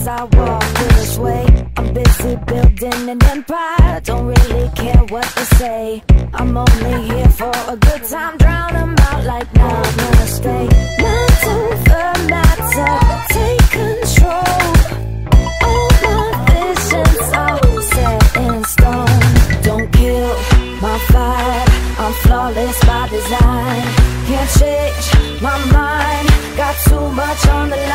as I walk this way. I'm busy building an empire, don't really care what they say. I'm only here for a good time, drown them out like now I'm gonna stay. Mind over matter, take control. All my visions are set in stone. Don't kill my vibe, I'm flawless by design. Can't change my mind, got too much on the line.